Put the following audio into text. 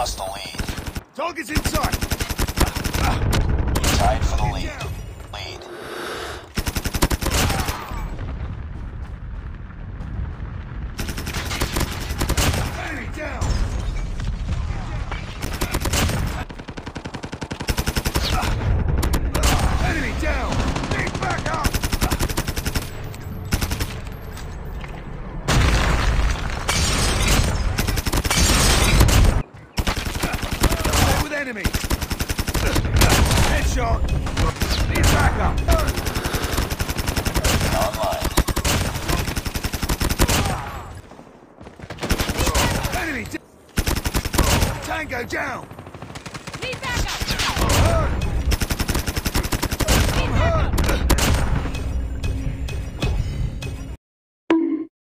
lost the lead. Target's in sight. Tied for the lead. Enemy down. Enemy down. Need back up. Stay with enemy. Headshot. Need back up. Online. Enemy down. Tango down.